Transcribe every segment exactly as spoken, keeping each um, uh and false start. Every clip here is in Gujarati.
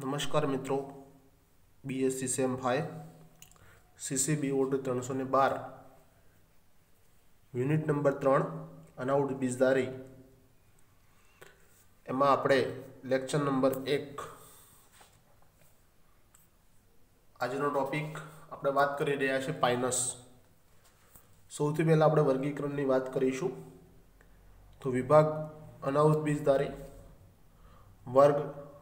नमस्कार मित्रों, बीएससी सेम फाइव सीसीबी ओड त्रणसो ने बार यूनिट नंबर त्रण अनाउड बीजदारी एमां आपणे लेक्चर नंबर एक आजनो टॉपिक आपणे बात करी रह्या छे पाइनस। सौथी पहेला आपणे वर्गीकरणनी बात करीशुं। तो विभाग अनाउड बीजदारी, वर्ग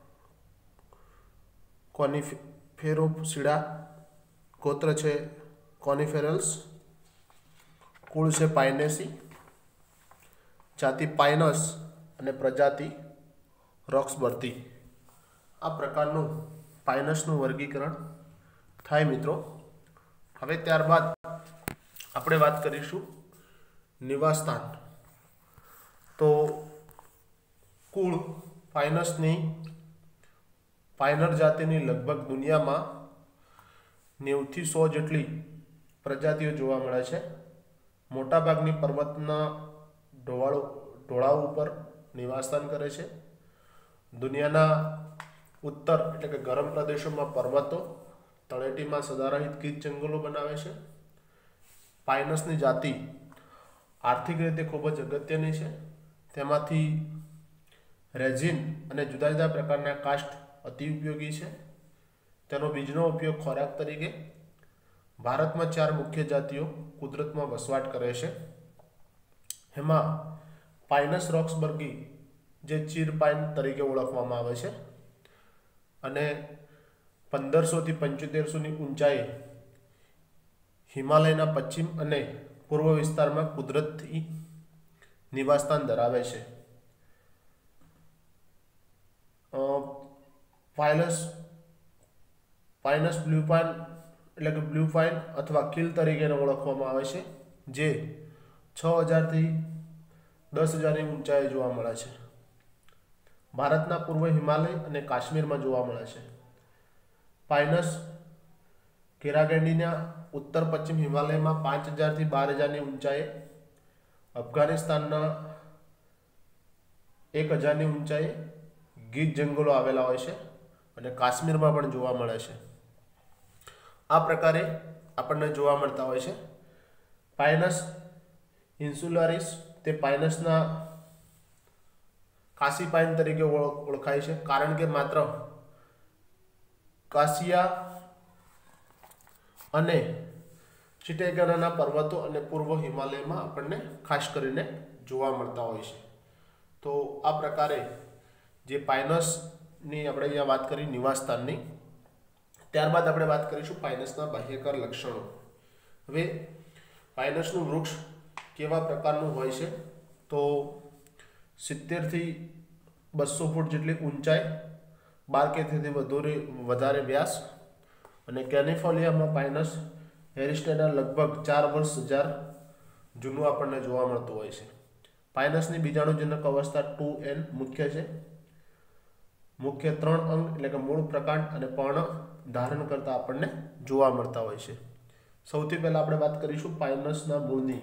कोनिफेरोसिडा, गोत्र छे कोनिफेरल्स, कुल छे पाइनेसी, जाति पाइनस अने प्रजाति रॉक्सबर्ती। आ प्रकारनुं पाइनसनुं वर्गीकरण थाय मित्रों। हवे त्यारबाद आपणे वात करीशुं निवासस्थान। तो कुल पाइनसनी पाइनर जातिनी लगभग दुनिया में नेव थी सौ जेटली प्रजातिओ जोवा मळे छे। मोटा भागनी पर्वतना ढोळाव ढोळाव उपर निवासस्थान करे छे। दुनियाना उत्तर एटले के गरम प्रदेशों में पर्वतो, तळेटी में सदारहित गीच जंगलों बनावे छे। पाइनसनी जाति आर्थिक रीते खूब ज अगत्यनी छे। तेमांथी रेजिन अने जुदा जुदा प्रकारना कास्ट अति उपयोगी है। तेनो बीजनो उपयोग खोराक तरीके। भारत में चार मुख्य जातिओ कुदरत में वसवाट करे छे। हेमा पाइनस रॉक्सबर्गी जे चीर पाइन तरीके ओळखवामां आवे छे अने पंदर सौ थी पंचोतेर सौ नी ऊंचाई हिमालयना पश्चिम अने पूर्व विस्तार में कुदरती निवासस्थान धरावे छे। पाइनस पाइनस ब्लू पाइन एटले के ब्लू पाइन अथवा किल तरीके ओळखवामां आवे छे, जे छ हज़ार थी दस हज़ार नी ऊंचाई जोवा मळे छे। भारतना पूर्व हिमालय अने काश्मीर में जोवा मळे छे। पाइनस केरागेंडीना उत्तर पश्चिम हिमालय में पांच हज़ार थी बार हज़ार नी ऊंचाई, अफगानिस्तानना एक हज़ार नी ऊंचाई गीच जंगलो आवेला होय छे અને કાશ્મીરમાં પણ જોવા મળે છે। આ પ્રકારે આપણને જોવા મળતા હોય છે। પાઇનસ ઇન્સ્યુલારિસ તે પાઇનસના કાસી પાઇન તરીકે ઓળખાય છે, કારણ કે માત્ર કાસિયા અને ચિટેગાના પર્વતો અને પૂર્વ હિમાલયમાં આપણને ખાસ કરીને જોવા મળતા હોય છે। તો આ પ્રકારે જે પાઇનસ ની આપણે અહીંયા વાત કરી નિવાસસ્થાનની, ત્યારબાદ આપણે વાત કરીશું પાઇનસના બાહ્યકાર લક્ષણો। હવે પાઇનસનું વૃક્ષ કેવા પ્રકારનું હોય છે? તો સિત્તેર થી બસો ફૂટ જેટલી ઊંચાઈ, બાર કે તેથી વધુ વધારે વ્યાસ અને કેલિફોર્નિયામાં પાઇનસ એરિસ્ટેડા લગભગ ચાર વર્ષ હજાર જૂનું આપણને જોવા મળતું હોય છે। પાઇનસની બીજાણુજનક અવસ્થા ટુ એન મુખ્ય છે। मुख्य त्रण अंग એટલે કે મૂળ પ્રકાંડ અને પર્ણ ધારણ કરતા આપણને જોવા મળતા હોય છે। સૌથી પહેલા આપણે વાત કરીશું પાઇનસના મૂળની।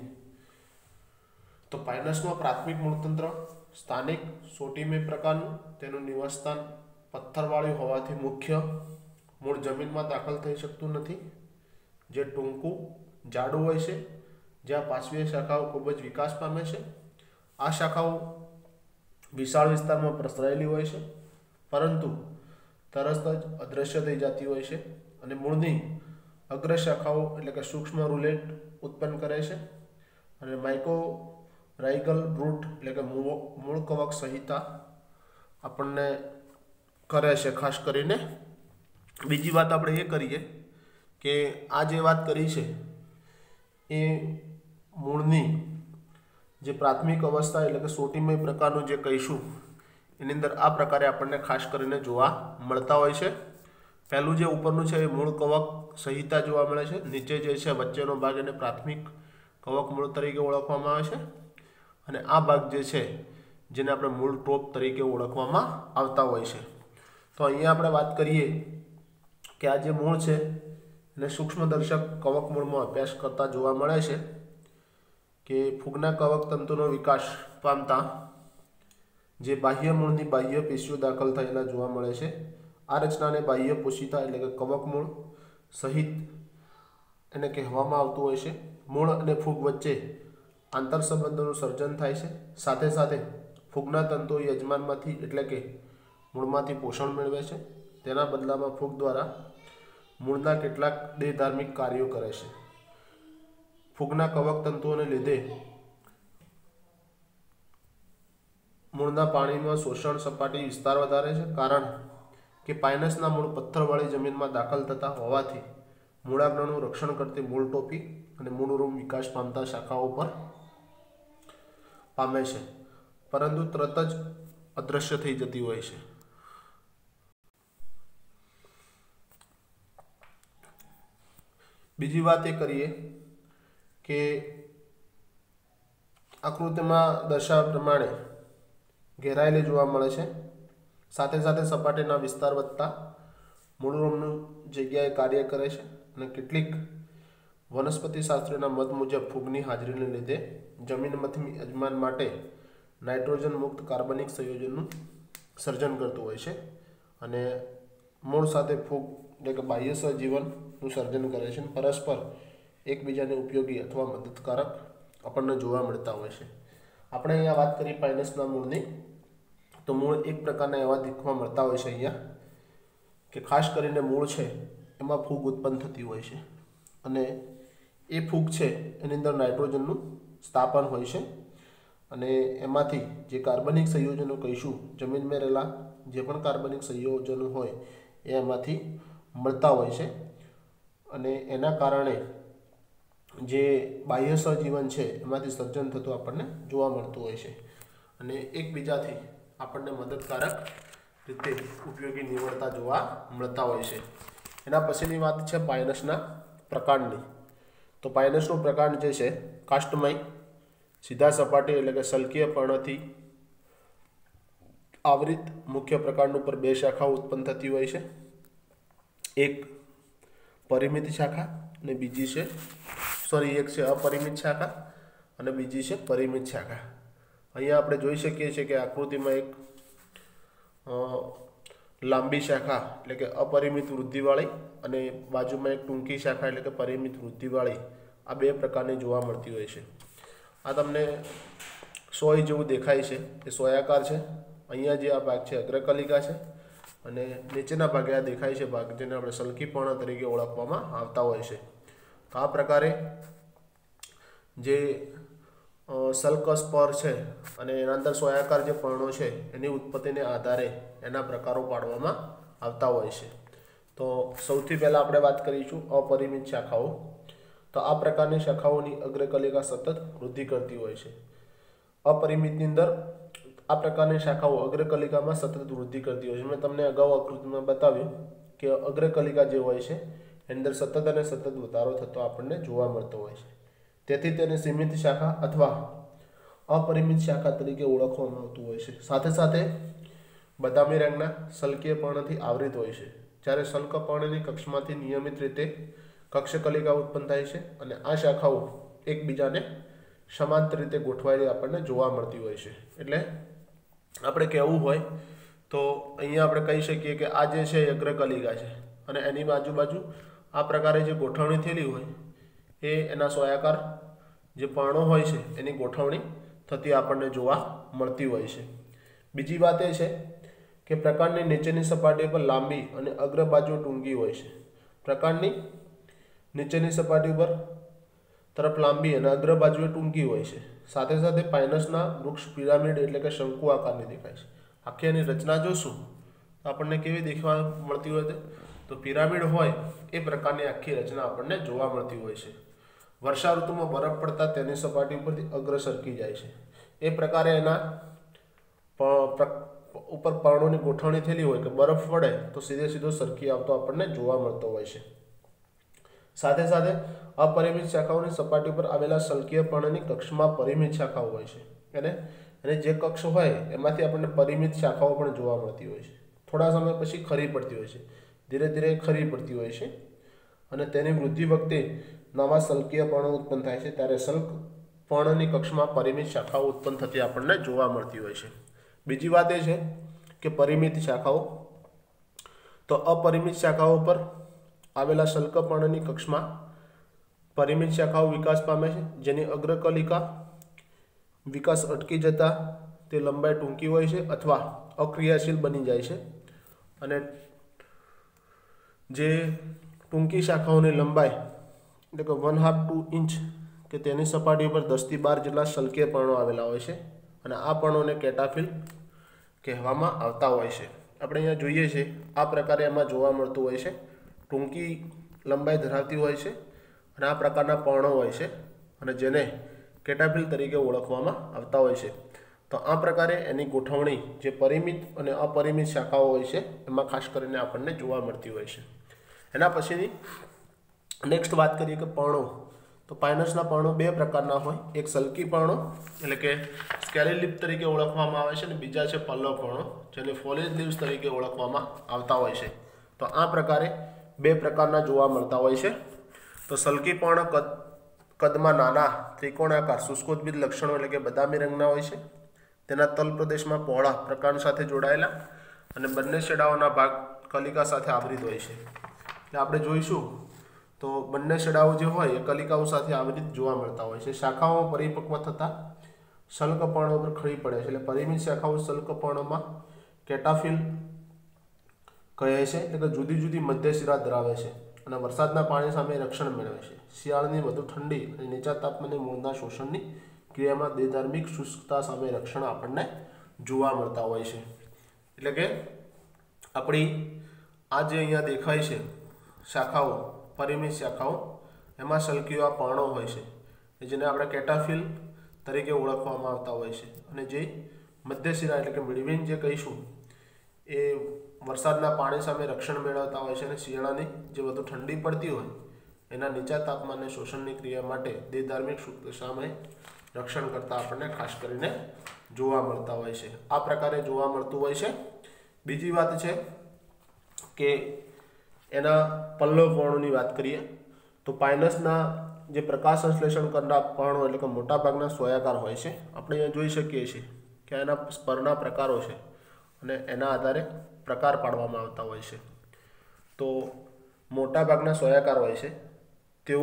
તો પાઇનસમાં પ્રાથમિક મૂળતંત્ર સ્થાનિક સોટીમય પ્રકારનું, તેનું નિવાસસ્થાન પથ્થરવાળું હોવાથી મુખ્ય મૂળ જમીનમાં દાખલ થઈ શકતું નથી, જે ટૂંકું જાડું હોય છે, જ્યાં પાર્શ્વીય શાખાઓ ખૂબ જ વિકાસ પામે છે। આ શાખાઓ વિશાળ વિસ્તારમાં પ્રસરાયેલી હોય છે, परंतु तरत ज अदृश्य थई जाती होय छे अने मूळनी अग्र शाखाओ एटले के सूक्ष्म रूलेट उत्पन्न करे छे अने माइक्रोराइगल रूट एटले के मूळ कवक संहिता आपणने करे छे। खास करीने बीजी वात आपणे ए करीए के आ जे वात करी छे ए मूळनी जे प्राथमिक अवस्था एटले के सोटीमय प्रकारनुं जे कहीशुं एनी अंदर आ प्रकारे आपने खास करीने जोवा मळता होय छे। पहेलुं जे उपरनुं छे ए मूळ कवक संहिता जोवा मळे छे, नीचे जे छे वच्चेनो भाग एने प्राथमिक कवक मूळ तरीके ओळखवामां आवे छे अने आ भाग जे छे जेने आपणे मूळ टोप तरीके ओळखवामां आवता होय छे। तो अहींया आपणे वात करीए के आ जे मूळ छे एने सूक्ष्मदर्शक कवक मूळमां अभ्यास करता जोवा मळे छे के फूगना कवक तंतुनो विकास पामता जे बाह्य मूळनी बाह्य पेशीओ दाखल थयेला जोवा मळे छे। આ રચનાને બાહ્ય પોષિતા એટલે કે કવક મૂળ સહિત એને કહેવામાં આવતું હોય છે। મૂળ અને ફૂગ વચ્ચે આંતર સંબંધોનું સર્જન થાય છે। સાથે સાથે ફૂગના તંતુઓ યજમાનમાંથી એટલે કે મૂળમાંથી પોષણ મેળવે છે। તેના બદલામાં ફૂગ દ્વારા મૂળના કેટલાક દેહધાર્મિક કાર્યો કરે છે। ફૂગના કવક તંતુઓને લીધે મૂળના પાણીમાં શોષણ સપાટી વિસ્તાર વધારે છે, કારણ કે પાઇનસના મૂળ પથ્થરવાળી જમીનમાં દાખલ થતા હોવાથી મૂળાગ્રનું રક્ષણ કરતી મૂળ ટોપી અને મૂળરૂપ વિકાસ પામતા શાખાઓ પર પામે છે, પરંતુ તરત જ અદૃશ્ય થઈ જતી હોય છે। બીજી વાત એ કરીએ કે આકૃતિમાં દર્શાવ્યા પ્રમાણે ઘેરાયેલી જોવા મળે છે। સાથે સાથે સપાટીના વિસ્તાર વધતા મૂળરૂપનું જગ્યાએ કાર્ય કરે છે અને કેટલીક વનસ્પતિ શાસ્ત્રીના મત મુજબ ફૂગની હાજરીને લીધે જમીનમાંથી યજમાન માટે નાઇટ્રોજન મુક્ત કાર્બનિક સંયોજનનું સર્જન કરતું હોય છે અને મૂળ સાથે ફૂગ એટલે કે બાહ્ય સહજીવનનું સર્જન કરે છે। પરસ્પર એકબીજાને ઉપયોગી અથવા મદદકારક આપણને જોવા મળતા હોય છે। આપણે અહીંયા વાત કરી પાઇનસના મૂળની, તો મૂળ એક પ્રકારના એવા દેખવા મળતા હોય છે અહીંયા કે ખાસ કરીને મૂળ છે એમાં ફૂગ ઉત્પન્ન થતી હોય છે અને એ ફૂગ છે એની અંદર નાઇટ્રોજનનું સ્થાપન હોય છે અને એમાંથી જે કાર્બનિક સંયોજનો કહીશું, જમીનમાં રહેલા જે પણ કાર્બનિક સંયોજનો હોય એ એમાંથી મળતા હોય છે અને એના કારણે જે બાહ્ય સહજીવન છે એમાંથી સર્જન થતું આપણને જોવા મળતું હોય છે અને એકબીજાથી આપણને મદદકારક રીતે ઉપયોગી નીવડતા જોવા મળતા હોય છે। એના પછીની વાત છે પાઇનસના પ્રકારની। તો પાઇનસનો પ્રકાર જે છે કાસ્ટમય, સીધા સપાટી એટલે કે સલ્કીય પર્ણથી આવૃત મુખ્ય પ્રકારનું પર બે શાખાઓ ઉત્પન્ન થતી હોય છે। એક પરિમિત શાખા અને બીજી છે સોરી એક છે અપરિમિત શાખા અને બીજી છે પરિમિત શાખા। અહીંયા આપણે જોઈ શકીએ છીએ કે આકૃતિમાં એક લાંબી શાખા એટલે કે અપરિમિત વૃદ્ધિવાળી અને બાજુમાં એક ટૂંકી શાખા એટલે કે પરિમિત વૃદ્ધિવાળી આ બે પ્રકારની જોવા મળતી હોય છે। આ તમને સોય જેવું દેખાય છે, એ સોયાકાર છે। અહીંયા જે આ ભાગ છે અગ્રકલિકા છે અને નીચેના ભાગે આ દેખાય છે ભાગ જેને આપણે સલ્કીપર્ણ તરીકે ઓળખવામાં આવતા હોય છે। તો આ પ્રકારે જે સલ્કસ્પર છે અને એના અંદર સોયાકાર જે પર્ણો છે એની ઉત્પત્તિને આધારે એના પ્રકારો પાડવામાં આવતા હોય છે। તો સૌથી પહેલાં આપણે વાત કરીશું અપરિમિત શાખાઓ। તો આ પ્રકારની શાખાઓની અગ્રકલિકા સતત વૃદ્ધિ કરતી હોય છે। અપરિમિતની અંદર આ પ્રકારની શાખાઓ અગ્રકલિકામાં સતત વૃદ્ધિ કરતી હોય છે। મેં તમને અગાઉ આકૃતિમાં બતાવ્યું કે અગ્રકલિકા જે હોય છે એની અંદર સતત અને સતત વધારો થતો આપણને જોવા મળતો હોય છે। તેથી તેને સીમિત શાખા અથવા અપરિમિત શાખા તરીકે ઓળખવામાં આવતું હોય છે। સાથે સાથે બદામી રંગના સલ્કીય પર્ણથી આવૃત હોય છે, જ્યારે સલ્કપર્ણની કક્ષમાંથી નિયમિત રીતે કક્ષકલિકા ઉત્પન્ન થાય છે અને આ શાખાઓ એકબીજાને સમાંતર રીતે ગોઠવાયેલી આપણને જોવા મળતી હોય છે। એટલે આપણે કહેવું હોય તો અહીંયા આપણે કહી શકીએ કે આ જે છે અગ્રકલિકા છે અને એની આજુબાજુ આ પ્રકારે જે ગોઠવણી થયેલી હોય એ એના સોયાકાર જે પર્ણો હોય છે એની ગોઠવણી થતી આપણને જોવા મળતી હોય છે। બીજી વાત એ છે કે પ્રકારની નીચેની સપાટી પર લાંબી અને અગ્રબાજુ ટૂંકી હોય છે। પ્રકારની નીચેની સપાટી પર તરફ લાંબી અને અગ્રબાજુએ ટૂંકી હોય છે। સાથે સાથે પાઇનસના વૃક્ષ પિરામિડ એટલે કે શંકુ આકારની દેખાય છે। આખી એની રચના જોશું તો આપણને કેવી દેખવા મળતી હોય છે, તો પિરામિડ હોય એ પ્રકારની આખી રચના આપણને જોવા મળતી હોય છે। વર્ષા ઋતુમાં બરફ પડતા તેની સપાટી ઉપરથી અગ્ર સરકી જાય છે। એ પ્રકારે એના ઉપર પર્ણોની ગોઠવણી થયેલી હોય કે બરફ પડે તો સીધે સીધો સરકી આવતો આપણને જોવા મળતો હોય છે। સાથે સાથે અપરિમિત શાખાઓની સપાટી પર આવેલા સલ્કીય પર્ણની કક્ષમાં પરિમિત શાખાઓ હોય છે અને અને જે કક્ષ હોય એમાંથી આપણને પરિમિત શાખાઓ પણ જોવા મળતી હોય છે। થોડા સમય પછી ખરી પડતી હોય છે, ધીરે ધીરે ખરી પડતી હોય છે અને તેની વૃદ્ધિ વખતે નવા સલ્કીય પર્ણો ઉત્પન્ન થાય છે, ત્યારે સલ્ક પર્ણની કક્ષમાં પરિમિત શાખાઓ ઉત્પન્ન થતી આપણને જોવા મળતી હોય છે। બીજી વાત એ છે કે પરિમિત શાખાઓ, तो अपरिमित शाखाओं पर आवेला शल्कपर्णनी कक्षमा परिमित शाखाओं विकास पामे छे, जेनी अग्रकलिका विकास अटकी जता ते लंबाई टूंकी होय छे अथवा अक्रियाशील बनी जाय छे। अने जे टूंकी शाखाओनी लंबाई એટલે કે वन हाफ टू इंच के तेनी सपाटी पर दस थी बार जेटला शल्कीय पर्णो आवेला होय छे અને આ पर्णोने केटाफिल कहेवामां आवता होय छे। આપણે અહીંયા જોઈએ છે આ પ્રકારે એમાં જોવા મળતું હોય છે, ટૂંકી લંબાઈ ધરાવતી હોય છે અને આ પ્રકારના પર્ણો હોય છે અને જેને કેટાફિલ તરીકે ઓળખવામાં આવતા હોય છે। તો આ પ્રકારે એની ગોઠવણી જે પરિમિત અને અપરિમિત શાખાઓ હોય છે એમાં ખાસ કરીને આપણને જોવા મળતી હોય છે। એના પછીની નેક્સ્ટ વાત કરીએ કે પર્ણો, તો પાઇનસના પર્ણો બે પ્રકારના હોય, એક સલ્કી પર્ણો એટલે કે સ્કેલી લીફ તરીકે ઓળખવામાં આવે છે અને બીજા છે પલ્લવ પર્ણો જેને ફોલેજ લીવ્સ તરીકે ઓળખવામાં આવતા હોય છે। તો આ પ્રકારે બે પ્રકારના જોવા મળતા હોય છે। તો સલ્કી પર્ણ કદ કદમાં નાના ત્રિકોણાકાર શુષ્કોદ્ભિદ લક્ષણો એટલે કે બદામી રંગના હોય છે, તેના તલ પ્રદેશમાં પહોળા પ્રકાંડ સાથે જોડાયેલા અને બંને છેડાઓના ભાગ કલિકા સાથે આવૃત હોય છે। એટલે આપણે જોઈશું તો બંને છેડાઓ જે હોય એ કલિકાઓ સાથે આવૃત જોવા મળતા હોય છે। શાખાઓ પરિપક્વ થતા શલ્કપર્ણો પર ખરી પડે છે એટલે પરિમિત શાખાઓ શલ્કપર્ણોમાં કેટાફિલ કહે છે એટલે કે જુદી જુદી મધ્ય શિરા ધરાવે છે અને વરસાદના પાણી સામે રક્ષણ મેળવે છે। શિયાળાની વધુ ઠંડી અને નીચા તાપમાને મૂળના શોષણની ક્રિયામાં દેધાર્મિક શુષ્કતા સામે રક્ષણ આપણને જોવા મળતા હોય છે। એટલે કે આપણી આ જે અહીંયા દેખાય છે શાખાઓ પરિમિત શાખાઓ એમાં શલ્કીઓ આ પર્ણો હોય છે જેને આપણે કેટાફિલ તરીકે ઓળખવામાં આવતા હોય છે અને જે મધ્ય શિરા એટલે કે મિડવેન જે કહીશું એ વરસાદના પાણી સામે રક્ષણ મેળવતા હોય છે અને શિયાળાની જે વધુ ઠંડી પડતી હોય એના નીચા તાપમાને શોષણની ક્રિયા માટે દેધાર્મિક શુષ્કતા સામે રક્ષણ કરતા આપણને ખાસ કરીને જોવા મળતા હોય છે। આ પ્રકારે જોવા મળતું હોય છે। બીજી વાત છે કે એના પલ્લવ પર્ણોની વાત કરીએ તો પાઇનસના જે પ્રકાશ સંશ્લેષણ કરનાર પર્ણો એટલે કે મોટાભાગના સોયાકાર હોય છે। આપણે અહીંયા જોઈ શકીએ છીએ કે એના સ્પરના પ્રકારો છે અને એના આધારે પ્રકાર પાડવામાં આવતા હોય છે। તો મોટાભાગના સોયાકાર હોય છે તેઓ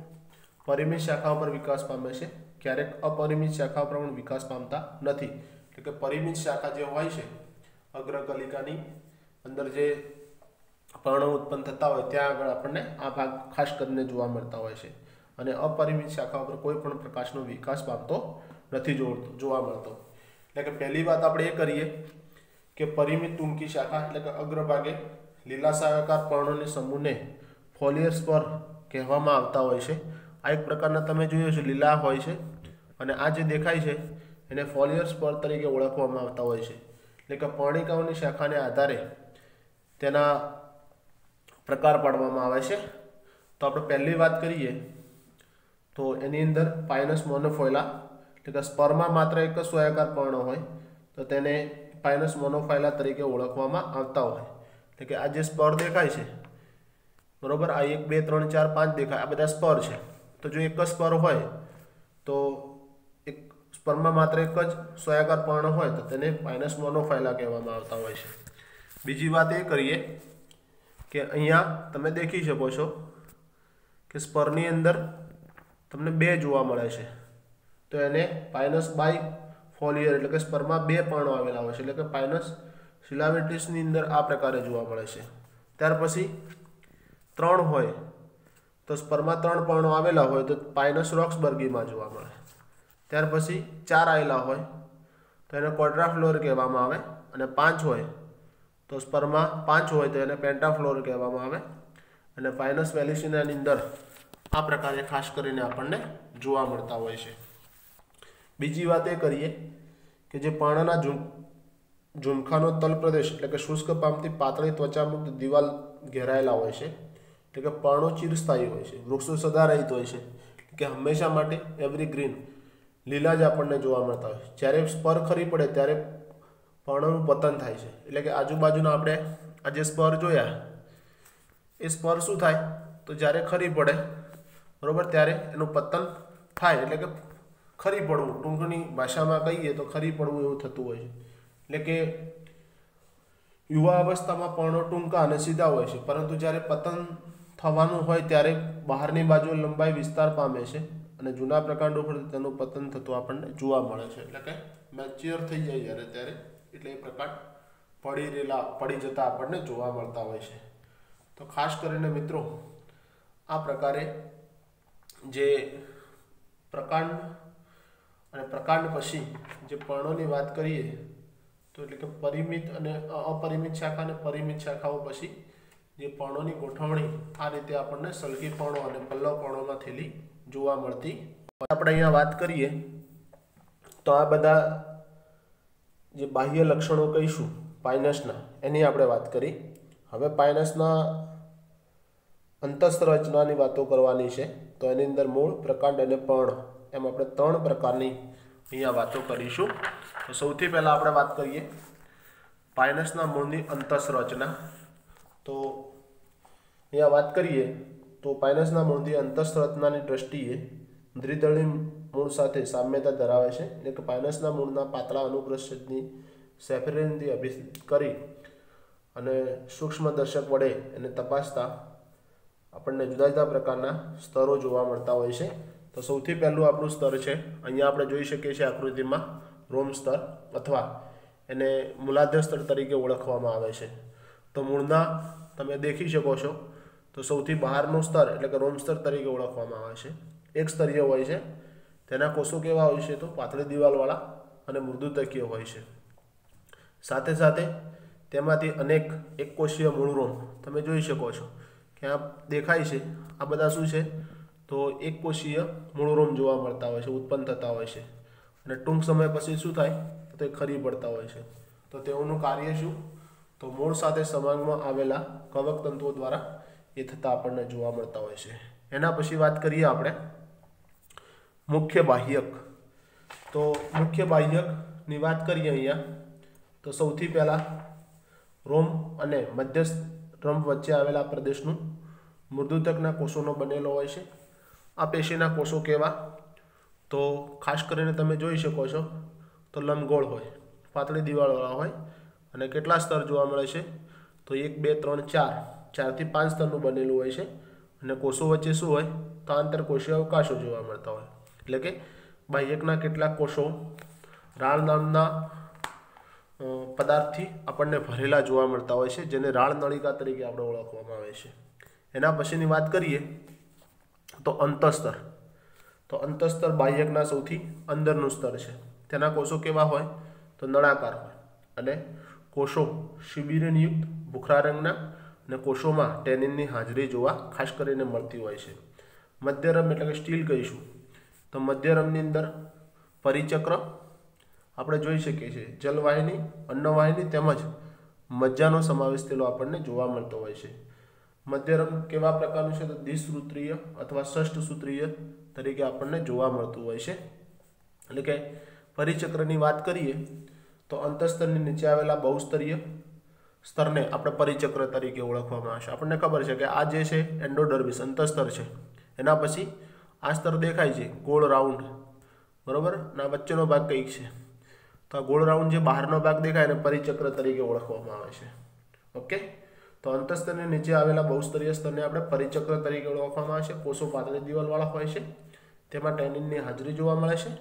પરિમિત શાખાઓ પર વિકાસ પામે છે, ક્યારેક અપરિમિત શાખાઓ પર પણ વિકાસ પામતા નથી। એટલે કે પરિમિત શાખા જે હોય છે અગ્રકલિકાની અંદર જે પર્ણો ઉત્પન્ન થતા હોય ત્યાં આગળ આપણને આ ભાગ ખાસ કરીને જોવા મળતા હોય છે અને અપરિમિત શાખાઓ પર કોઈ પણ પ્રકારનો વિકાસ પામતો નથી જોવા મળતો। એટલે કે પહેલી વાત આપણે એ કરીએ કે परिमित टूंकी शाखा એટલે કે અગ્રભાગે લીલા સાયકાર પર્ણોની સમૂહને ફોલિયર સ્પર કહેવામાં આવતા હોય છે। આ એક પ્રકારના તમે જોયો છે લીલા હોય છે અને આ જે દેખાય છે એને ફોલિયર સ્પર તરીકે ઓળખવામાં આવતા હોય છે। એટલે કે પર્ણિકાઓની શાખાને આધારે તેના પ્રકાર પાડવામાં આવે છે। તો આપણે પહેલી વાત કરીએ તો એની અંદર પાઇનસ મોનોફોયલા એટલે કે સ્પરમાં માત્ર એક જ સોયાકાર પર્ણ હોય તો તેને પાઇનસ મોનોફાયલા તરીકે ઓળખવામાં આવતા હોય। એટલે કે આ જે સ્પર દેખાય છે બરોબર, આ એક બે ત્રણ ચાર પાંચ દેખાય, આ બધા સ્પર છે। તો જો એક જ સ્પર હોય તો એક સ્પરમાં માત્ર એક જ સોયાકાર પર્ણ હોય તો તેને પાઇનસ મોનોફાયલા કહેવામાં આવતા હોય છે। બીજી વાત એ કરીએ કે અહીંયા તમે દેખી શકો છો કે સ્પરની અંદર તમને બે જોવા મળે છે તો એને પાઇનસ બાય ફોલિયર એટલે કે સ્પરમાં બે પર્ણો આવેલા હોય છે એટલે કે પાઇનસ સિલાવેટિસની અંદર આ પ્રકારે જોવા મળે છે। ત્યાર પછી ત્રણ હોય તો સ્પરમાં ત્રણ પર્ણો આવેલા હોય તો પાઇનસ રોક્સબર્ગીમાં જોવા મળે। ત્યાર પછી ચાર આવેલા હોય તો એને ક્વોડ્રાફ્લોર કહેવામાં આવે અને પાંચ હોય તો સ્પરમાં પાંચ હોય તો એને પેન્ટાફ્લોર કહેવામાં આવે અને પાઇનસ વેલિસિનાની અંદર આ પ્રકારે ખાસ કરીને આપણને જોવા મળતા હોય છે। બીજી વાત એ કરીએ કે જે પર્ણના ઝુમખાનો તલ પ્રદેશ એટલે કે શુષ્ક પામતી પાતળી ત્વચામુક્ત દિવાલ ઘેરાયેલા હોય છે। એટલે કે પર્ણો ચિરસ્થાયી હોય છે, વૃક્ષો સદારહિત હોય છે કે હંમેશા માટે એવરીગ્રીન લીલા જ આપણને જોવા મળતા હોય। જ્યારે સ્પર ખરી પડે ત્યારે પર્ણનું પતન થાય છે એટલે કે આજુબાજુના આપણે આ જે સ્પર જોયા એ સ્પર શું થાય તો જ્યારે ખરી પડે બરોબર ત્યારે એનું પતન થાય એટલે કે ખરી પડવું, ટૂંકની ભાષામાં કહીએ તો ખરી પડવું એવું થતું હોય છે। એટલે કે યુવા અવસ્થામાં પર્ણો ટૂંકા અને સીધા હોય છે, પરંતુ જ્યારે પતન થવાનું હોય ત્યારે બહારની બાજુ લંબાઈ વિસ્તાર પામે છે અને જૂના પ્રકાંડો પર તેનું પતન થતું આપણને જોવા મળે છે. એટલે કે મેચ્યોર થઈ જાય જ્યારે ત્યારે એટલે એ પ્રકાંડ પડી રહેલા પડી જતા આપણને જોવા મળતા હોય છે. તો ખાસ કરીને મિત્રો આ પ્રકારે જે પ્રકાંડ અને પ્રકાંડ પછી જે પર્ણોની વાત કરીએ તો એટલે કે પરિમિત અને અપરિમિત શાખા અને પરિમિત શાખાઓ પછી જે પર્ણોની ગોઠવણી આ રીતે આપણને સલગી પર્ણો અને પલ્લવ પર્ણોમાં થયેલી જોવા મળતી. આપણે અહીંયા વાત કરીએ તો આ બધા જે બાહ્ય લક્ષણો કહીશું પાઇનસના એની આપણે વાત કરી. હવે પાઇનસના અંતસ્થ રચનાની વાતો કરવાની છે. તો એની અંદર મૂળ, પ્રકાંડ અને પર્ણ એમ આપણે ત્રણ પ્રકારની અહીંયા વાતો કરીશું. તો સૌથી પહેલાં આપણે વાત કરીએ પાઇનસના મૂળની અંતસ્થ રચના. તો અહીંયા વાત કરીએ તો પાઇનસના મૂળની અંતસ્થ રચનાની દ્રષ્ટિએ દ્વિદળી મૂળ સાથે સામ્યતા ધરાવે છે. એટલે કે પાઇનસના મૂળના પાતળા અનુપ્રસ્થની સેફેરિનથી અભિષેક કરી અને સૂક્ષ્મદર્શક વડે એને તપાસતા આપણને જુદા જુદા પ્રકારના સ્તરો જોવા મળતા હોય છે. તો સૌથી પહેલું આપણું સ્તર છે, અહીંયા આપણે જોઈ શકીએ છીએ આકૃતિમાં રોમ સ્તર અથવા એને મૂલાધાર સ્તર તરીકે ઓળખવામાં આવે છે. તો મૂળના તમે દેખી શકો છો તો સૌથી બહારનું સ્તર એટલે કે રોમ સ્તર તરીકે ઓળખવામાં આવે છે. એક સ્તરીય હોય છે. તેના કોષો કેવા હોય છે? તો પાતળી દિવાલવાળા અને મૃદુતકીય હોય છે. સાથે સાથે તેમાંથી અનેક એક કોષીય મૂળ રોમ તમે જોઈ શકો છો કે આ દેખાય છે. આ બધા શું છે? તો એક કોષીય મૂળ રોમ જોવા મળતા હોય છે, ઉત્પન્ન થતા હોય છે અને ટૂંક સમય પછી શું થાય તો એ ખરી પડતા હોય છે. તો તેઓનું કાર્ય શું? તો મૂળ સાથે સંબંધમાં આવેલા કવક તંતુઓ દ્વારા એ થતા આપણને જોવા મળતા હોય છે. એના પછી વાત કરીએ આપણે મુખ્ય બાહ્યક. તો મુખ્ય બાહ્યકની વાત કરીએ અહીંયા તો સૌથી પહેલાં રોમ અને મધ્યસ્થ રંભ વચ્ચે આવેલા પ્રદેશનું મૃદુતકના કોષોનો બનેલો હોય છે. આ પેશીના કોષો કેવા? તો ખાસ કરીને તમે જોઈ શકો છો તો લંબગોળ હોય, પાતળી દિવાળવાળા હોય અને કેટલા સ્તર જોવા મળે છે? તો એક બે ત્રણ ચાર ચારથી પાંચ સ્તરનું બનેલું હોય છે અને કોષો વચ્ચે શું હોય? તો આંતરકોષીય અવકાશો જોવા મળતા હોય. એટલે કે બાહ્યકના કેટલાક કોષો રાળ નામના પદાર્થથી આપણને ભરેલા જોવા મળતા હોય છે, જેને રાળ નળિકા તરીકે આપણે ઓળખવામાં આવે છે. એના પછીની વાત કરીએ તો અંતસ્તર. તો અંતસ્તર બાહ્યકના સૌથી અંદરનું સ્તર છે. તેના કોષો કેવા હોય? તો નળાકાર હોય અને કોષો શિબિરયુક્ત ભૂખરા રંગના અને કોષોમાં ટેનિનની હાજરી જોવા ખાસ કરીને મળતી હોય છે. મધ્યરમ એટલે કે સ્ટીલ કહીશું તો મધ્યરમની અંદર પરિચક્ર આપણે જોઈ શકીએ છીએ, જલવાહિની, અન્નવાહિની તેમજ મજ્જાનો સમાવેશ થયેલો આપણને જોવા મળતો હોય છે. મધ્યરમ કેવા પ્રકારનું છે? તો દ્વિસૂત્રીય અથવા ષષ્ઠસૂત્રીય તરીકે આપણને જોવા મળતું હોય છે. એટલે કે પરિચક્રની વાત કરીએ તો અંતસ્તરની નીચે આવેલા બહુસ્તરીય સ્તરને આપણે પરિચક્ર તરીકે ઓળખવામાં આવશે. આપણને ખબર છે કે આ જે છે એન્ડોડર્મિસ અંતસ્તર છે. એના પછી આ સ્તર દેખાય છે ગોળ રાઉન્ડ, બરાબર, ના વચ્ચેનો ભાગ કંઈક છે. તો આ ગોળ રાઉન્ડ જે બહારનો ભાગ દેખાય એને પરિચક્ર તરીકે ઓળખવામાં આવે છે. ઓકે, તો અંતસ્તરની નીચે આવેલા બહુસ્તરીય સ્તરને આપણે પરિચક્ર તરીકે ઓળખવામાં આવે છે. કોષો પાતળી દિવાલવાળા હોય છે, તેમાં ટેનિનની હાજરી જોવા મળે છે,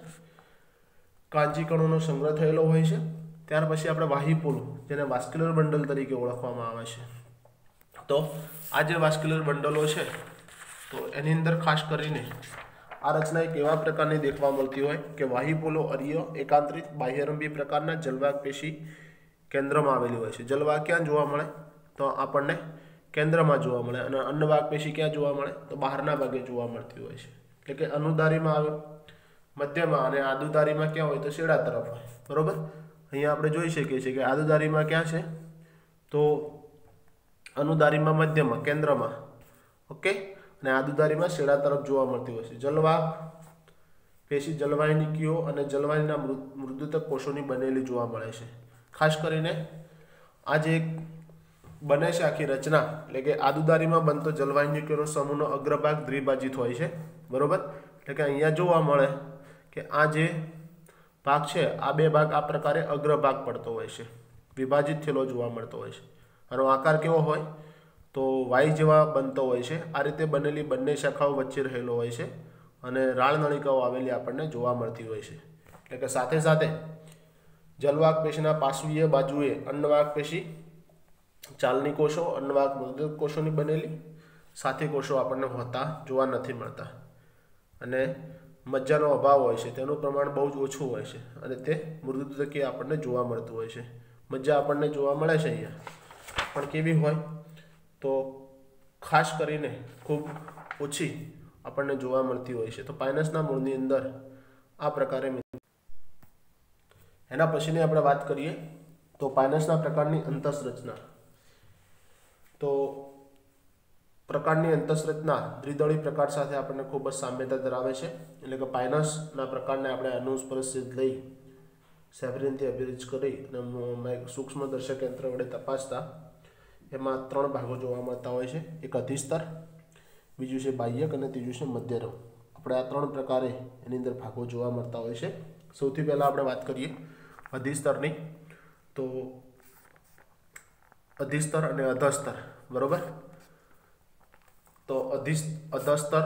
કાંચી કણોનો સંગ્રહ થયેલો હોય છે. ત્યાર પછી આપણે વાહિપોલું, જેને વાસ્ક્યુલર બંડલ તરીકે ઓળખવામાં આવે છે. તો આ જે વાસ્ક્યુલર બંડલો છે તો એની અંદર ખાસ કરીને આ રચના એક એવા પ્રકારની દેખવા મળતી હોય કે વાહિપોલો અરીય એકાંતરિત બાહ્યરંભી પ્રકારના જલવાહક પેશી કેન્દ્રમાં આવેલી હોય છે. જલવાહક ક્યાં જોવા મળે? તો આપણને કેન્દ્રમાં જોવા મળે અને અન્નવાહક પેશી ક્યાં જોવા મળે? તો બહારના ભાગે જોવા મળતી હોય છે. એટલે કે અનુદારીમાં આવે, મધ્યમાં, અને આદુદારીમાં ક્યાં હોય? તો છેડા તરફ હોય, બરાબર. અહીંયા આપણે જોઈ શકીએ છીએ કે આદુદારીમાં ક્યાં છે? તો અનુદારીમાં મધ્યમાં, કેન્દ્રમાં, ઓકે, અને આદુદારીમાં છેડા તરફ જોવા મળતી હોય છે. જલવાહક પેશી જલવાહિનીકીઓ અને જલવાહિનીના મૃદુતક કોષોની બનેલી જોવા મળે છે. ખાસ કરીને આ જે બને છે આખી રચના, એટલે કે આદુદારીમાં બનતો જલવાહિનીકીઓનો સમૂહનો અગ્રભાગ દ્વિભાજિત હોય છે, બરાબર. એટલે કે અહીંયા જોવા મળે કે આ જે ભાગ છે આ બે ભાગ આ પ્રકારે અગ્રભાગ પડતો હોય છે, विभाजित थયેલો જોવા મળતો હોય છે। આનો આકાર કેવો હોય તો વાય જેવા બનતો હોય છે। આ રીતે બનેલી બંને શાખાઓ વચ્ચે રહેલો હોય છે અને રાળ નળિકાઓ આવેલી આપણને જોવા મળતી હોય છે। એટલે કે સાથે સાથે જલવાહક પેશીના પાર્શ્વીય બાજુએ અન્નવાહક પેશી, ચાલની કોષો, અન્નવાહક મૃદુક કોષોની બનેલી સાથી કોષો આપણને હોતા જોવા નથી મળતા અને મજ્જાનો અભાવ હોય છે, તેનું પ્રમાણ બહુ જ ઓછું હોય છે અને તે મૃદુતકીય આપણને જોવા મળતું હોય છે। મજ્જા આપણને જોવા મળે છે અહીંયા, પણ કેવી હોય તો ખાસ કરીને ખૂબ ઓછી આપણને જોવા મળતી હોય છે। તો પાઇનસના મૂળની અંદર આ પ્રકારે એના પછીની આપણે વાત કરીએ તો પાઇનસના પ્રકારની અંતઃસંરચના। તો પ્રકારની અંતઃસંરચના દ્વિદળી પ્રકાર સાથે આપણને ખૂબ જ સામ્યતા ધરાવે છે। એટલે કે પાઇનસના પ્રકારને આપણે અનુસ્પર્શિત લઈ સેવરિનથી અભિરુચ કરી અને સૂક્ષ્મ દર્શક યંત્ર વડે તપાસતા એમાં ત્રણ ભાગો જોવા મળતા હોય છે। એક અધિસ્તર, બીજું છે બાહ્યક અને ત્રીજું છે મધ્યરમ। આપણે આ ત્રણ પ્રકારે એની અંદર ભાગો જોવા મળતા હોય છે। સૌથી પહેલાં આપણે વાત કરીએ અધિસ્તરની। તો અધિસ્તર અને અધસ્તર, બરોબર। તો અધિ અધસ્તર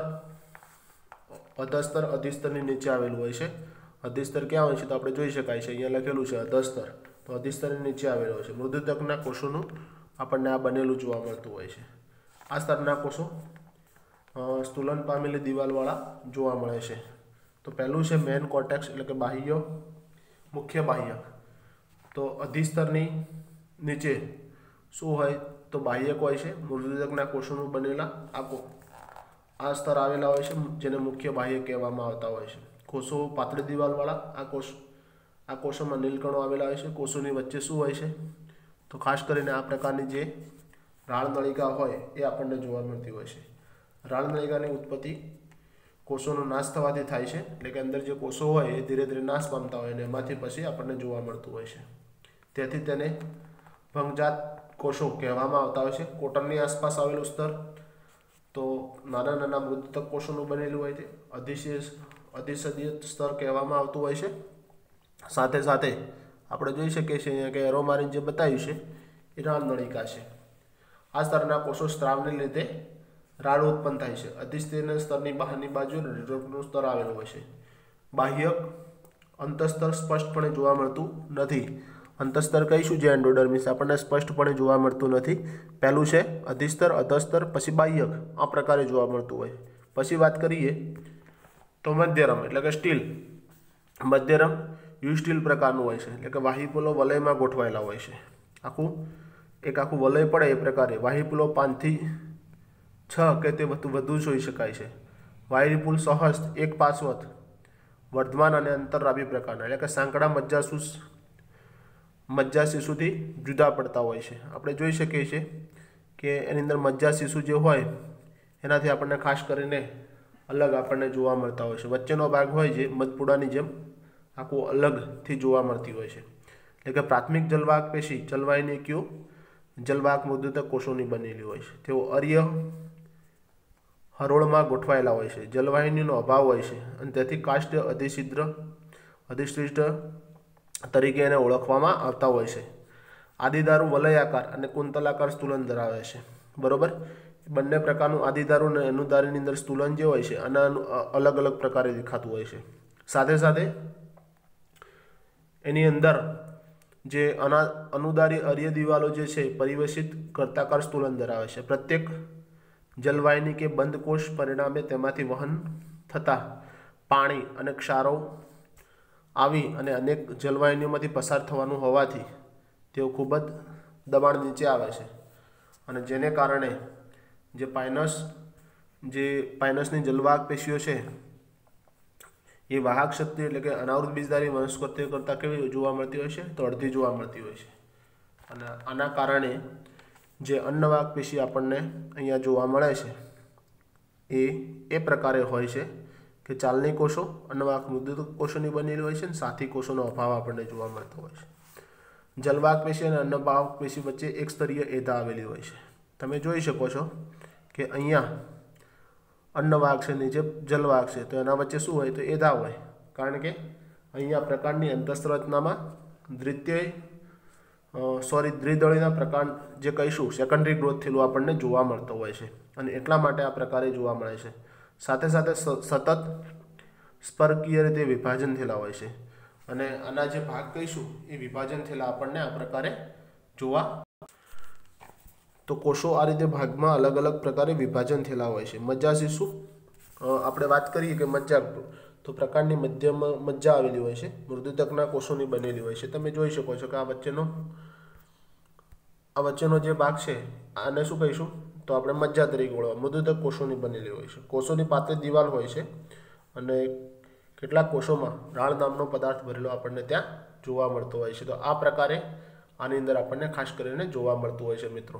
અધસ્તર અધિસ્તરની નીચે આવેલું હોય છે। અધિસ્તર ક્યાં હોય છે તો આપણે જોઈ શકાય છે, અહીંયા લખેલું છે અધસ્તર, તો અધિસ્તરની નીચે આવેલું હોય છે। મૃદુતકના કોષોનું આપણને આ બનેલું જોવા મળતું હોય છે। આ સ્તરના કોષો સ્થૂલન પામેલી દિવાલવાળા જોવા મળે છે। તો પહેલું છે મેન કોર્ટેક્સ એટલે કે બાહ્ય મુખ્ય બાહ્યક। તો અધિસ્તરની નીચે શું હોય તો બાહ્યક હોય છે, મૃદુતકના કોષોનું બનેલા આ આ સ્તર આવેલા હોય છે જેને મુખ્ય બાહ્યક કહેવામાં આવતા હોય છે। કોષો પાતળી દિવાલવાળા આ કોષ આ કોષોમાં નીલકણો આવેલા હોય છે। કોષોની વચ્ચે શું હોય છે તો ખાસ કરીને આ પ્રકારની જે રાળ નળિકા હોય એ આપણને જોવા મળતી હોય છે। રાળ નળિકાની ઉત્પત્તિ કોષોનો નાશ થવાથી થાય છે, એટલે કે અંદર જે કોષો હોય એ ધીરે ધીરે નાશ પામતા હોય અને એમાંથી પછી આપણને જોવા મળતું હોય છે। તેથી તેને ભંગજાત કોષો કહેવામાં આવતા હોય છે। કોટનની આસપાસ આવેલું સ્તર તો નાના નાના મૃદુતક કોષોનું બનેલું હોય છે, અધિશેષ અધિસદીય સ્તર કહેવામાં આવતું હોય છે। સાથે સાથે આપણે જોઈ શકીએ છીએ અહીંયા કે એરો મારીને જે બતાવ્યું છે એ રાળ નળિકા છે। આ સ્તરના કોષો સ્ત્રાવને લીધે રાળ ઉત્પન્ન થાય છે। અધિસ્તરીય સ્તરની બહારની બાજુ રિડોક્સનું સ્તર આવેલું હોય છે। બાહ્યક અંતસ્તર સ્પષ્ટપણે જોવા મળતું નથી। અંતસ્તર કહીશું જે એન્ડોડર્મિસ આપણને સ્પષ્ટપણે જોવા મળતું નથી। પહેલું છે અધિસ્તર, અધસ્તર, પછી બાહ્યક આ પ્રકારે જોવા મળતું હોય। પછી વાત કરીએ તો મધ્યરમ એટલે કે સ્ટીલ। મધ્યરમ યુ સ્ટીલ પ્રકારનું હોય છે, એટલે કે વાહિપુલો વલયમાં ગોઠવાયેલા હોય છે। આખું એક આખું વલય પડે એ પ્રકારે વાહિપુલો પાંચથી છ કે તે વધુ વધુ જોઈ શકાય છે। વાહિપુલ સહસ્ત એક પાર્શ્વત વર્ધમાન અને અંતરરાભી પ્રકારના, એટલે કે સાંકડા મજ્જાસૂસ મજ્જા શિશુથી જુદા પડતા હોય છે। આપણે જોઈ શકીએ છીએ કે એની અંદર મજ્જા શિશુ જે હોય એનાથી આપણને ખાસ કરીને અલગ આપણને જોવા મળતા હોય છે। વચ્ચેનો ભાગ હોય જે મધપુડાની જેમ આખું અલગથી જોવા મળતી હોય છે। એટલે કે પ્રાથમિક જલવાહક પેશી જલવાહિની ક્યુ જલવાહક મૃદુતક કોષોની બનેલી હોય છે। તેઓ અર્ય હરોળમાં ગોઠવાયેલા હોય છે। જલવાહિનીનો અભાવ હોય છે અને તેથી કાષ્ઠ અધિછિદ્ર અધિષ્ઠિષ્ટ તરીકે એને ઓળખવામાં આવતા હોય છે। આદિદારુ વલયાકાર અને કુંતલાકાર સ્થૂલન ધરાવે છે, બરોબર। બંને પ્રકારનું આદિદારુ અને અનુદારીની અંદર સ્થૂલન જે હોય છે આના અલગ અલગ પ્રકારે દેખાતું હોય છે। સાથે સાથે એની અંદર જે અના અનુદારી અર્ય દિવાલો જે છે પરિવેશિત કર્તાકાર સ્થૂલન ધરાવે છે। પ્રત્યેક જલવાહિની કે બંધ કોષ પરિણામે તેમાંથી વહન થતા પાણી અને ક્ષારો આવી અને અનેક જલવાહિનીઓમાંથી પસાર થવાનું હોવાથી તેઓ ખૂબ જ દબાણ નીચે આવે છે અને જેને કારણે જે પાઇનસ જે પાઇનસની જલવાહક પેશીઓ છે એ વાહક શક્તિ એટલે કે અનાવૃત બીજધારી વનસ્પતિઓ કરતાં કેવી જોવા મળતી હોય છે તો અડધી જોવા મળતી હોય છે। અને આના કારણે જે અન્નવાહક પેશી આપણને અહીંયા જોવા મળે છે એ એ પ્રકારે હોય છે કે ચાલની કોષો અન્નવાહક મૃદુતક કોષોની બનેલી હોય છે અને સાથી કોષોનો અભાવ આપણને જોવા મળતો હોય છે। જલવાહક પેશી અને અન્નવાહક પેશી વચ્ચે એક સ્તરીય એધા આવેલી હોય છે। તમે જોઈ શકો છો કે અહીંયા અન્નવાહક છે, નીચે જલવાહક છે, તો એના વચ્ચે શું હોય તો એધા હોય, કારણ કે અહીંયા પ્રકારની અંતઃસંરચનામાં દ્વિતીય સોરી દ્વિદળીના પ્રકાર જે કહીશું સેકન્ડરી ગ્રોથ થયેલું આપણને જોવા મળતો હોય છે અને એટલા માટે આ પ્રકારે જોવા મળે છે. સાથે સાથે સતત સ્પર્કીય રીતે વિભાજન થયેલા હોય છે અને આના જે ભાગ કહીશું એ વિભાજન થયેલા આપણને આ પ્રકારે જોવા. તો કોષો આ રીતે ભાગમાં અલગ અલગ પ્રકારે વિભાજન થયેલા હોય છે. મજ્જા શિશુ આપણે વાત કરીએ કે મજ્જા તો પ્રકારની મધ્યમાં મજ્જા આવેલી હોય છે, મૃદુતકના કોષોની બનેલી હોય છે. તમે જોઈ શકો છો કે આ વચ્ચેનો આ વચ્ચેનો જે ભાગ છે આને શું કહીશું તો આપણે મજ્જા તરીકે ઓળખવા. મૃદુતક કોષોની બનેલી હોય છે. કોષોની પાતળી દિવાલ હોય છે અને કેટલાક કોષોમાં રાળ નામનો પદાર્થ ભરેલો આપણને ત્યાં જોવા મળતો હોય છે. તો આ પ્રકારે આની અંદર આપણને ખાસ કરીને જોવા મળતું હોય છે મિત્રો.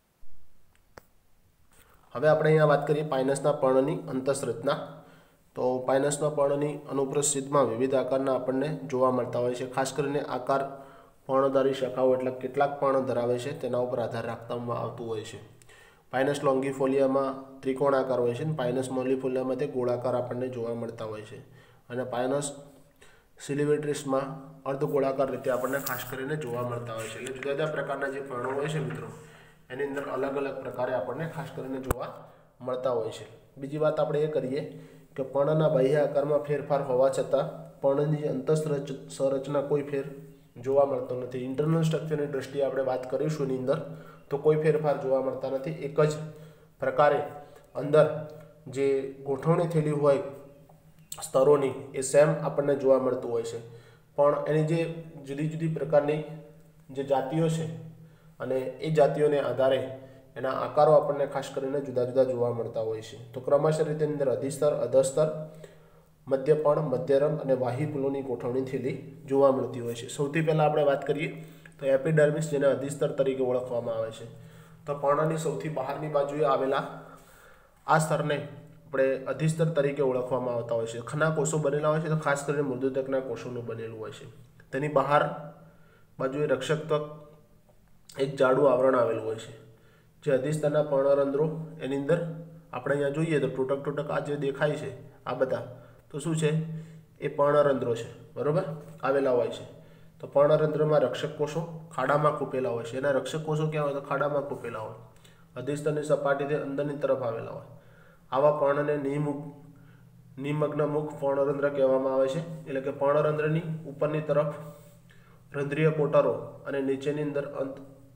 હવે આપણે અહીંયા વાત કરીએ પાઇનસના પર્ણની અંતઃરચના. તો પાઇનસના પર્ણની અનુપ્રસ્થ છિદ્રમાં વિવિધ આકારના આપણને જોવા મળતા હોય છે. ખાસ કરીને આકાર પર્ણધારી શાખાઓ એટલે કેટલાક પર્ણ ધરાવે છે તેના ઉપર આધાર રાખવામાં આવતું હોય છે. પાઇનસ લોંગીફોલિયામાં ત્રિકોણાકાર હોય છે અને પાઇનસ મોલિફોલિયામાં તે ગોળાકાર આપણને જોવા મળતા હોય છે અને પાઇનસ સિલિવેટ્રિસમાં અર્ધગોળાકાર રીતે આપણને ખાસ કરીને જોવા મળતા હોય છે. એટલે જુદા જુદા પ્રકારના જે પર્ણો હોય છે મિત્રો એની અંદર અલગ અલગ પ્રકારે આપણને ખાસ કરીને જોવા મળતા હોય છે. બીજી વાત આપણે એ કરીએ કે પર્ણના બાહ્ય આકારમાં ફેરફાર હોવા છતાં પર્ણની અંતઃ સંરચના કોઈ ફેર જોવા મળતો નથી. ઇન્ટરનલ સ્ટ્રક્ચરની દ્રષ્ટિએ આપણે વાત કરીશું એની અંદર તો કોઈ ફેરફાર જોવા મળતા નથી. એક જ પ્રકારે અંદર જે ગોઠવણી થયેલી હોય સ્તરોની એ સેમ આપણને જોવા મળતું હોય છે, પણ એની જે જુદી જુદી પ્રકારની જે જાતિઓ છે અને એ જાતિઓને આધારે એના આકારો આપણને ખાસ કરીને જુદા જુદા જોવા મળતા હોય છે. તો ક્રમશઃ રીતે અંદર અધિસ્તર, અધસ્તર, મધ્યપર્ણ, મધ્યરમ અને વાહિપુલોની ગોઠવણી થયેલી જોવા મળતી હોય છે. સૌથી પહેલાં આપણે વાત કરીએ તો એપિડર્મિસ, જેને અધિસ્તર તરીકે ઓળખવામાં આવે છે. તો પર્ણની સૌથી બહારની બાજુએ આવેલા આ સ્તરને આપણે અધિસ્તર તરીકે ઓળખવામાં આવતા હોય છે. ખના કોષો બનેલા હોય છે, તો ખાસ કરીને મૃદુતકના કોષોનું બનેલું હોય છે. તેની બહાર બાજુએ રક્ષક તક એક જાડું આવરણ આવેલું હોય છે જે અધિસ્તરના પર્ણરંધ્રો એની અંદર આપણે અહીંયા જોઈએ તો ટૂટક ટૂટક આ જે દેખાય છે આ બધા તો શું છે એ પર્ણરંધ્રો છે, બરાબર, આવેલા હોય છે. તો પર્ણરંધ્રમાં રક્ષક કોષો ખાડામાં ખૂપેલા હોય છે. એના રક્ષક કોષો ક્યાં હોય તો ખાડામાં ખૂપેલા હોય, અધિસ્તરની સપાટીથી અંદરની તરફ આવેલા હોય. આવા પર્ણને નિમુખ નિમગ્ન મુખ પર્ણરંધ્ર કહેવામાં આવે છે. એટલે કે પર્ણરંધ્રની ઉપરની તરફ રંધ્રીય કોટરો અને નીચેની અંદર અંત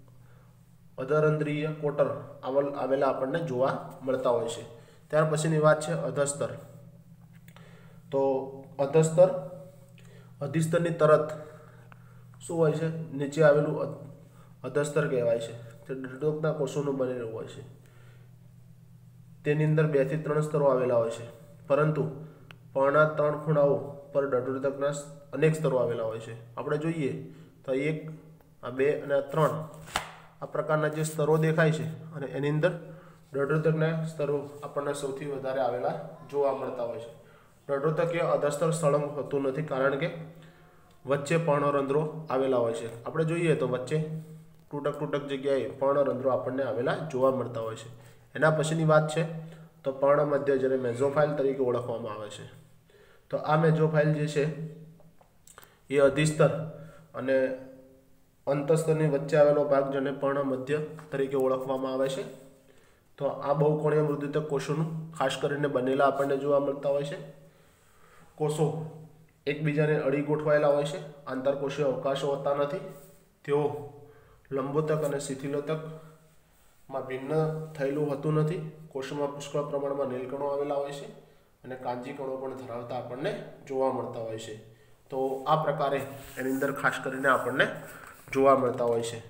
અધરંધ્રીય કોટર આવેલા આપણને જોવા મળતા હોય છે. ત્યાર પછીની વાત છે અધસ્તર. તો અધસ્તર અધિસ્તરની તરત શું હોય છે નીચે આવેલું અધસ્તર કહેવાય છે. તે દૃઢોક્તના કોષોનું બનેલું હોય છે. તેની અંદર બે થી ત્રણ સ્તરો આવેલા હોય છે, પરંતુ પર્ણના ત્રણ ખૂણાઓ પર દૃઢોક્તના અનેક સ્તરો આવેલા હોય છે. આપણે જોઈએ તો એક, આ બે અને આ ત્રણ આ પ્રકારના જે સ્તરો દેખાય છે અને એની અંદર દૃઢોક્તના સ્તરો આપણને સૌથી વધારે આવેલા જોવા મળતા હોય છે. દૃઢોક્ત અધસ્તર સળંગ હોતું નથી, કારણ કે વચ્ચે પર્ણરંધ્રો આવેલા હોય છે. આપણે જોઈએ તો વચ્ચે તૂટક તૂટક જગ્યાએ પર્ણરંધ્રો આપણને આવેલા જોવા મળતા હોય છે. એના પછીની વાત છે તો પર્ણ મધ્ય, જેને મેઝોફાઇલ તરીકે ઓળખવામાં આવે છે. તો આ મેઝોફાઇલ જે છે એ અધિસ્તર અને અંતસ્તરની વચ્ચે આવેલો ભાગ, જેને પર્ણ મધ્ય તરીકે ઓળખવામાં આવે છે. તો આ બહુકોણીય મૃદુતક કોષોનું ખાસ કરીને બનેલા આપણને જોવા મળતા હોય છે. કોષો એકબીજાને અડી ગોઠવાયેલા હોય છે. આંતરકોષીય અવકાશો હોતા નથી. તેઓ લંબોતક અને શિથિલોતકમાં ભિન્ન થયેલું હોતું નથી. કોષોમાં પુષ્કળ પ્રમાણમાં નીલકણો આવેલા હોય છે અને કાંજી કણો પણ ધરાવતા આપણને જોવા મળતા હોય છે. તો આ પ્રકારે એની અંદર ખાસ કરીને આપણને જોવા મળતા હોય છે.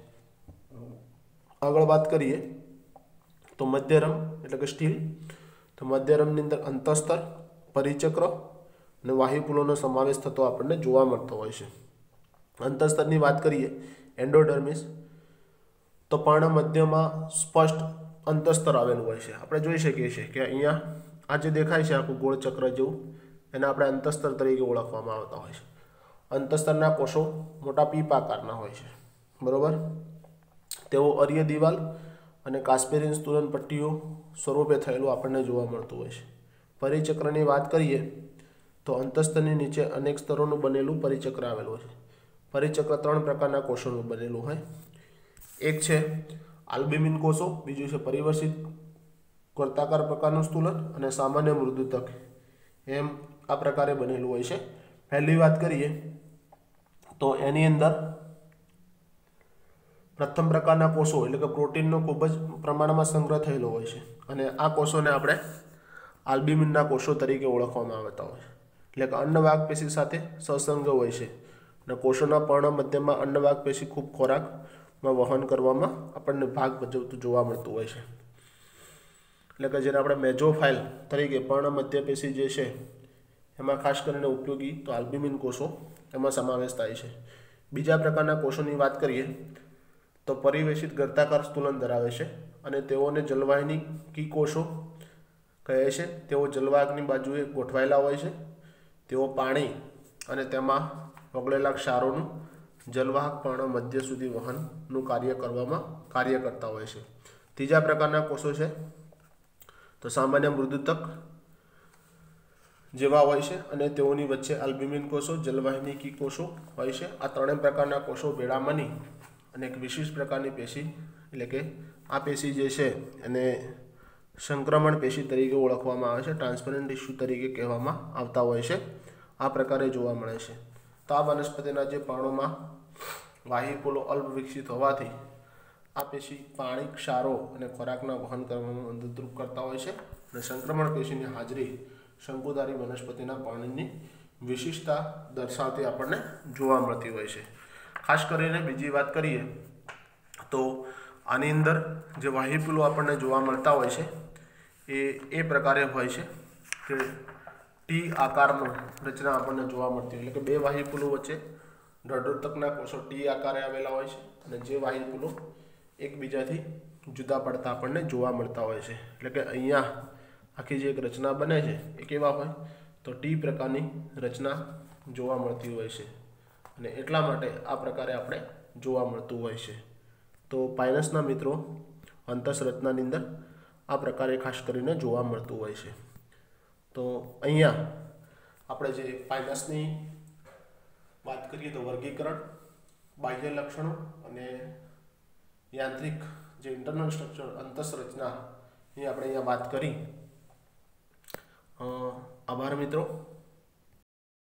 આગળ વાત કરીએ તો મધ્યરમ એટલે કે સ્ટીલ. તો મધ્યરમની અંદર અંતસ્તર, પરિચક્ર અને વાહિપુલોનો સમાવેશ થતો આપણને જોવા મળતો હોય છે. અંતસ્તરની વાત કરીએ એન્ડોડર્મિસ, તો પર્ણ મધ્યમાં સ્પષ્ટ અંતસ્તર આવેલું હોય છે. આપણે જોઈ શકીએ છીએ કે અહીંયા આ જે દેખાય છે આખું ગોળ ચક્ર જેવું, એને આપણે અંતસ્તર તરીકે ઓળખવામાં આવતા હોય છે. અંતસ્તરના કોષો મોટા પીપાકારના હોય છે, બરાબર. તેઓ અર્ય દિવાલ અને કાસ્પેરિન સ્તુલન પટ્ટીઓ સ્વરૂપે થયેલું આપણને જોવા મળતું હોય છે. પરિચક્રની વાત કરીએ તો અંતસ્તરની નીચે અનેક સ્તરોનું બનેલું પરિચક્ર આવેલું છે. परिचक्र त्रण प्रकारना कोषोनुं बनेલું હોય। एक है आल्ब्यूमिन कोषो, बीजू है परिवर्तित वर्ताकार प्रकारનું स्थूलन અને सामान्य मृदुतक एम आ प्रकारे बनेલું હોય છે। पहली बात करिए तो एनी अंदर प्रथम प्रकारना कोषो એટલે કે પ્રોટીનનો ખૂબ જ પ્રમાણમાં સંગ્રહ થયેલો હોય છે અને આ કોષોને આપણે આલ્બ્યુમિનના કોષો તરીકે ઓળખવામાં આવતા હોય છે। એટલે કે અંડવાહક પેશી સાથે સહસંગ હોય છે અને કોષોના પર્ણ મધ્યમાં અંડવાહક પેશી ખૂબ ખોરાકમાં વહન કરવામાં આપણને ભાગ ભજવતું જોવા મળતું હોય છે। એટલે કે જેને આપણે મેજોફાઇલ તરીકે પર્ણ મધ્ય પેશી જે છે એમાં ખાસ કરીને ઉપયોગી તો આલ્બ્યુમિન કોષો એમાં સમાવેશ થાય છે। બીજા પ્રકારના કોષોની વાત કરીએ तो परिवेशित गर्ताकार स्थूलन धरावे छे अने तेओने जलवाहिनी की कोषो कहे छे। तेओ जलवाहकनी बाजुए गोठवायेला होय छे। तेओ पाणी अने तेमां ओगळेला क्षारोनुं जलवाहक पर्ण मध्य सुधी वहननुं कार्य करवामां कार्य करता होय छे। तीजा प्रकारना कोषो छे तो सामान्य मृदुतक जेवा होय छे अने तेओनी वच्चे आल्ब्यूमिन कोषो जलवाहिनी की कोषो होय छे। आ त्रणेय प्रकारना कोषो भेळा मळी અને એક વિશિષ્ટ પ્રકારની પેશી એટલે કે આ પેશી જે છે એને સંક્રમણ પેશી તરીકે ઓળખવામાં આવે છે, ટ્રાન્સપરન્ટ ટિશ્યુ તરીકે કહેવામાં આવતા હોય છે। આ પ્રકારે જોવા મળે છે। તો આ વનસ્પતિના જે પર્ણોમાં વાહિપોલો અલ્પ વિકસિત હોવાથી આ પેશી પાણી, ક્ષારો અને ખોરાકના વહન કરવામાં મદદરૂપ કરતા હોય છે અને સંક્રમણ પેશીની હાજરી શંકુધારી વનસ્પતિના પર્ણની વિશિષ્ટતા દર્શાવતી આપણને જોવા મળતી હોય છે। खास करीने बीजी बात करिए तो आनी अंदर जो वाहिपुलो आपने जोवा मळता होय छे ए ए प्रकारे होय छे कि टी आकारनो रचना आपने जोवा मळती होय, એટલે કે બે વાહિપુલો वच्चे ઢળઢળતકના कोषो टी आकारे आवेला होय छे અને जे वाहिपुलो एकबीजाथी जुदा पड़ता आपने जोवा मळता होय छे। એટલે કે અહીંયા आखी जे एक रचना बने छे ए केवा होय तो टी प्रकारनी रचना जोवा मळती होय छे અને એટલા માટે આ પ્રકારે આપણે જોવા મળતું હોય છે। તો પાઇનસના મિત્રો અંતઃસંરચનાની અંદર આ પ્રકારે ખાસ કરીને જોવા મળતું હોય છે। તો અહીંયા આપણે જે પાઇનસની વાત કરીએ તો વર્ગીકરણ, બાહ્ય લક્ષણો અને યાંત્રિક જે ઇન્ટરનલ સ્ટ્રક્ચર અંતઃસંરચનાની આપણે અહીંયા વાત કરી। આભાર મિત્રો।